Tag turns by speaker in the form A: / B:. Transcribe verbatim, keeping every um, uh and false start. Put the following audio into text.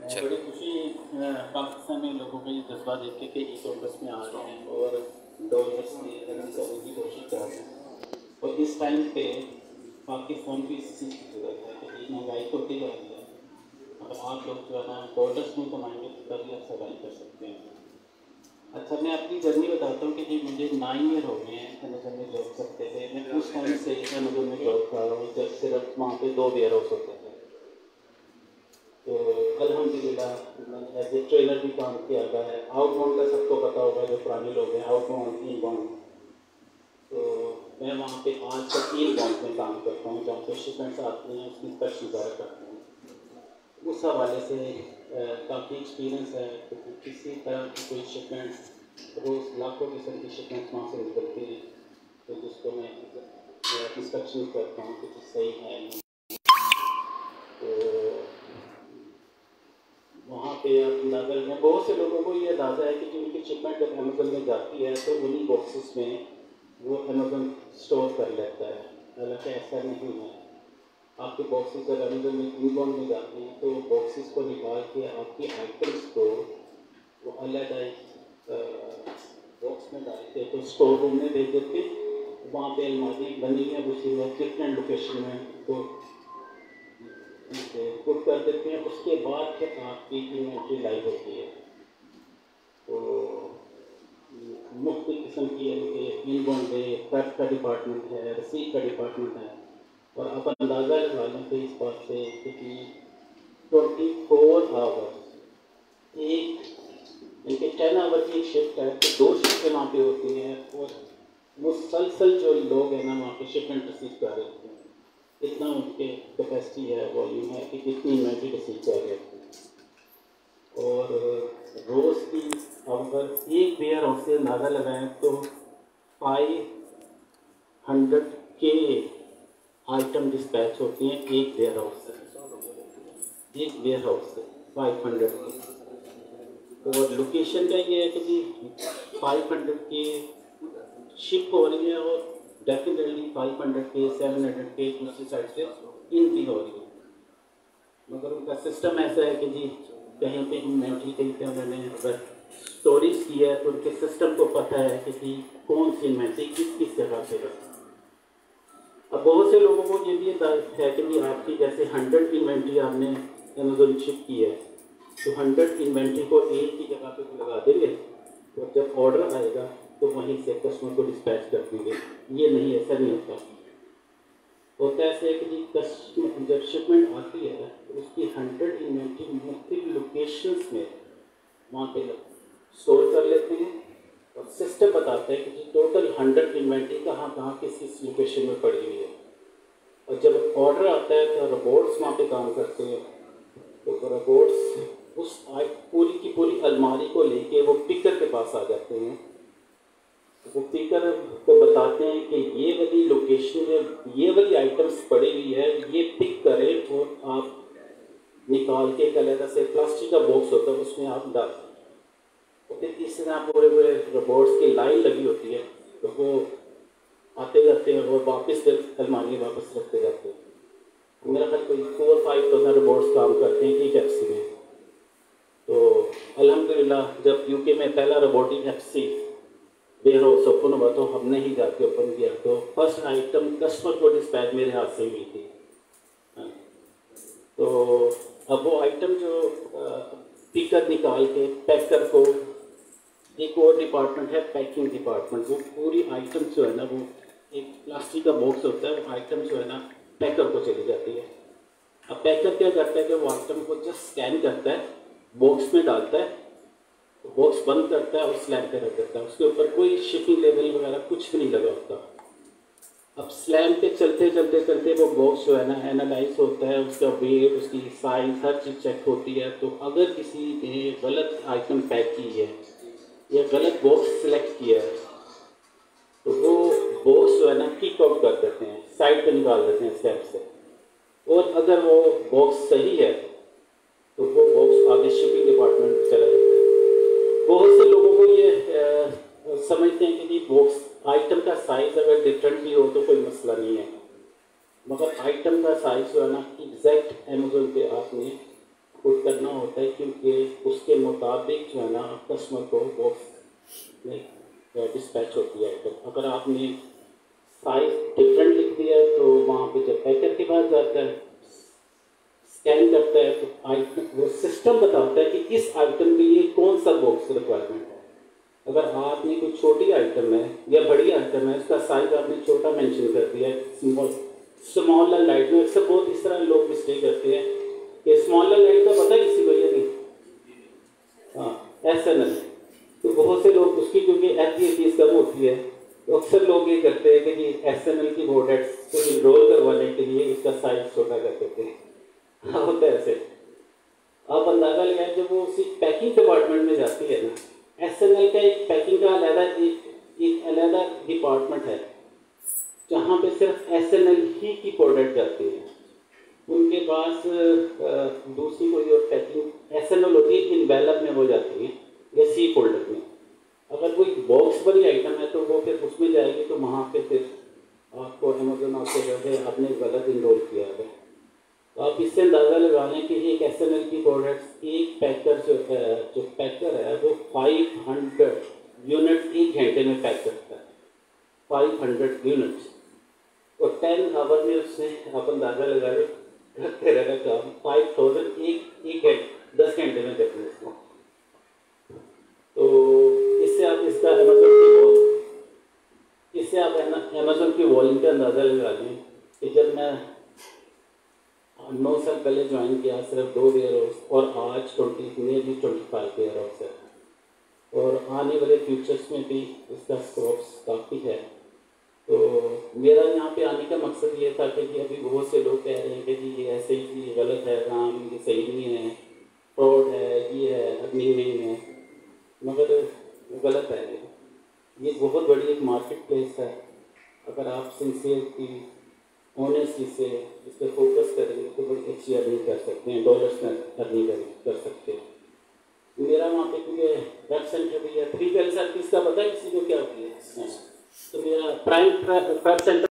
A: बड़ी खुशी पाकिस्तान में लोगों का ये जज्बा देख के कि ई कॉमर्स में आ रहे हैं और डॉलर्स में रन करने की कोशिश कर रहे हैं। और इस टाइम पे पाकिस्तान की इस चीज़ की जरूरत है कि महंगाई तो होती जा रही है, अगर आप लोग जो है ना डॉलर्स में कमाएंगे तो तभी आप सर्वाइव कर सकते हैं। अच्छा, मैं अपनी जर्नी बताता हूँ कि जी मुझे नाइन ईयर हो गए हैं अमेजन में जॉब करते थे। मैं उस टाइम से अमेजन में जॉब कर रहा हूँ जब सिर्फ वहाँ पे दो वेयर हाउस होते थे। तो अल्हम्दुलिल्लाह मैंने एज ए ट्रेनर भी काम किया हुआ है। आउटबाउंड का सबको पता होगा, जो पुराने लोग हैं, आउटबाउंड इनबाउंड। तो मैं वहाँ पे आज तक इनबाउंड में काम करता हूँ, जहाँ पे शिपमेंट्स आती हैं उसकी इंस्पेक्शन वगैरह करते हैं। उस हवाले से काफ़ी एक्सपीरियंस है, क्योंकि तो किसी तरह की कोई शिपमेंट रोज़ लाखों किस्म की शिपमेंट्स वहाँ से निकलती हैं, तो जिसको मैं इंस्पेक्शन करता हूँ कि सही है। तो वहाँ पे आप अंदाज़ा में बहुत से लोगों को ये अंदाज़ा है कि जिनकी शिपमेंट जब अमेजन में जाती है तो उन्हीं बॉक्सेस में वो अमेजन स्टोर कर लेता है। हालांकि ऐसा नहीं है। आपके बॉक्सेस जब अमेजन में इनबाउंड में जाती हैं तो बॉक्सेस को निकाल के आपकी आइटम्स को वो अलग बॉक्स में डाल के तो स्टोर रूम में भेज देते। वहाँ पे अलमारी बनी है उसी में डिफरेंट लोकेशन में तो पुट कर देते हैं। उसके बाद फिर आपकी इन्वेंट्री लाइव होती है। तो मुख्तलिफ किस्म की इनबाउंड है, पैक का डिपार्टमेंट है, रसीद का डिपार्टमेंट है। और आप अंदाज़ा लगा लें तो इस बात से कि ट्वेंटी फोर आवर्स एक इनके टेन आवर की शिफ्ट है, तो दो शिफ्टें वहाँ पे होती हैं और मुसलसल जो लोग हैं ना वहाँ पे शिपमेंट रिसीव कर रहे हैं। इतना उनके कैपेसिटी है, वॉल्यूम है कि कितनी इन्वेंट्री रिसीव कर रहे हैं। और रोज़ की अगर एक वेयर हाउस से अंदाज़ा लगाएं तो five hundred K item dispatch होती हैं एक वेयर हाउस से एक वेयर हाउस से फाइव हंड्रेड के। और लोकेशन का ये है कि जी फाइव हंड्रेड के शिप हो रही है और definitely five hundred K seven hundred K दूसरी साइड से इन भी हो रही है। मगर उनका सिस्टम ऐसा है कि जी कहीं पे इन्वेंट्री कहीं पे उन्होंने अगर स्टोरेज की है तो उनके सिस्टम को पता है कि जी कौन सी इन्वेंट्री किस किस जगह से है। अब बहुत से लोगों को ये भी है कि जी आपकी जैसे हंड्रेड इन्वेंट्री आपने अमेज़न शिप की है तो हंड्रेड इन्वेंट्री को एक ही जगह पे लगा देंगे तो जब ऑर्डर आएगा तो वहीं से कस्टमर को डिस्पैच कर देंगे। ये नहीं, ऐसा नहीं होता। होता ऐसे है कि जी कस्टमर जब शिपमेंट आती है तो उसकी हंड्रेड इन्वेंट्री मुख्तलिफ लोकेशंस में वहाँ पे स्टोर कर लेते हैं और सिस्टम बताता है कि जी टोटल हंड्रेड इन्वेंट्री कहाँ कहाँ किस किस लोकेशन में पड़ी हुई है। और जब ऑर्डर आता है तो रोबोट्स वहाँ पे काम करते हैं। तो रोबोट्स उस पूरी की पूरी अलमारी को लेके वो पिकर के पास आ जाते हैं। वो पिकर को बताते हैं कि ये वाली लोकेशन में ये वाली आइटम्स पड़ी हुई है, ये पिक करें और आप निकाल के एक अलग से प्लास्टिक का बॉक्स होता है उसमें आप डाल। तो फिर इस तरह पूरे पूरे रोबोट्स की लाइन लगी होती है तो वो आते जाते हैं और वापस अलमारी वापस रखते जाते हैं। मेरा ख्याल कोई फोर फाइव थाउजेंड रोबोट्स काम करते हैं एक एफ सी में। तो अल्हम्दुलिल्लाह जब यूके में पहला robotic F C warehouse open हुआ तो हमने ही जाके ओपन किया तो फर्स्ट आइटम कस्टमर को डिस्पैच मेरे हाथ से मिली थी। तो अब वो आइटम जो पिकर निकाल के पैकर को, एक और डिपार्टमेंट है पैकिंग डिपार्टमेंट, वो पूरी आइटम जो है ना वो एक प्लास्टिक का बॉक्स होता है, वो आइटम जो है ना पैकर को चली जाती है। अब पैकर क्या करता है कि वो आइटम को जस्ट स्कैन करता है, बॉक्स में डालता है, बॉक्स बंद करता है और स्लैब पे रख देता है। उसके ऊपर कोई शिपिंग लेवल वगैरह कुछ भी नहीं लगा होता। अब स्लैब पे चलते चलते चलते वो बॉक्स जो है ना एनालाइज होता है, उसका वेट, उसकी साइज, हर चीज़ चेक होती है। तो अगर किसी ने गलत आइटम पैक की है या गलत बॉक्स सेलेक्ट किया है तो वो बॉक्स जो है ना किक आउट कर देते हैं, साइड पे निकाल देते हैं स्लैब से। और अगर वो बॉक्स सही है तो वो बॉक्स आगे शिपिंग डिपार्टमेंट में चला जाता है। बहुत से लोगों को ये आ, समझते हैं कि जी बॉक्स आइटम का साइज़ अगर डिफरेंट भी हो तो कोई मसला नहीं है, मगर आइटम का साइज़ जो है ना एग्जैक्ट अमेज़न पे आपने पुट करना होता है, क्योंकि उसके मुताबिक जो है ना कस्टमर को बॉक्स में डिस्पैच होती है आइटम। अगर आपने साइज डिफरेंट लिख दिया तो वहाँ पे जब पैकर के पास जाता है, स्कैन करता है, तो आइटम वो सिस्टम बताता है कि इस आइटम के लिए कौन सा बॉक्स रिक्वायरमेंट है। अगर आपने कोई छोटी आइटम है या बड़ी आइटम है, उसका साइज आपने छोटा मेंशन कर दिया है, स्मॉल स्मॉल एंड लाइट में, इससे बहुत इस तरह लोग मिस्टेक करते हैं कि स्मॉल एंड लाइट का पता है किसी को या नहीं? हाँ, एस एन एल। तो बहुत से लोग उसकी क्योंकि एफ जी फीस कम होती है, तो अक्सर लोग ये करते हैं कि जी एस एन एल की प्रोडक्ट्स को इनरोल करवाने के लिए इसका साइज छोटा कर देते हैं। हाँ, होता है ऐसे। आप अंदाजा लगाएं, जब वो उसी पैकिंग डिपार्टमेंट में जाती है ना, एस एन एल का एक पैकिंग का अलग एक एक अलग डिपार्टमेंट है जहाँ पे सिर्फ एस एन एल ही की प्रोडक्ट जाती है। उनके पास दूसरी कोई और पैकिंग एस एन एल होती है, इनवेलप में हो जाती है या सी फोल्डर में। अगर कोई बॉक्स वाली आइटम है तो वो फिर उसमें जाएगी, तो वहाँ पे फिर आपको अमेजोन आपको जो है आपने गलत इनरोल किया है। तो आप इससे अंदाज़ा लगा लें कि एक एस एन एल की प्रोडक्ट्स एक पैकर जो है जो पैकर है वो फाइव हंड्रेड यूनिट्स एक घंटे में पैक करता है, फाइव हंड्रेड यूनिट्स। और टेन आवर में उससे आप अंदाज़ा लगा लें करते रहेगा काम, फाइव थाउजेंड एक एक घंटे दस घंटे में करते हैं इसको। तो इससे आप इसका अमेजोन की वॉल इससे आप अमेजोन की वॉल्यूम का अंदाज़ा लगा लें कि जब मैं नौ साल पहले ज्वाइन किया सिर्फ दो वेयर हाउस, और आज twenty nearly twenty five warehouse है, और आने वाले फ्यूचर्स में भी इसका स्कोप्स काफ़ी है। तो मेरा यहाँ पे आने का मकसद ये था कि अभी बहुत से लोग कह रहे हैं कि जी ये ऐसे ही ये गलत है, काम ये सही नहीं है, फ्रॉड है, ये है, अदमी नहीं है, मगर गलत है। ये बहुत बड़ी एक मार्केट प्लेस है। अगर आप सिंसियरली ऑनेस्टली से इस पर फोकस करेंगे तो बड़ी अच्छी अर्निंग कर सकते हैं, डॉलर्स में अर्निंग कर सकते हैं। मेरा वहाँ पे क्योंकि वेब सेंटर भी है, फ्री वेब सर्विस का पता है किसी को क्या होती है? तो मेरा प्राइम वेब सेंटर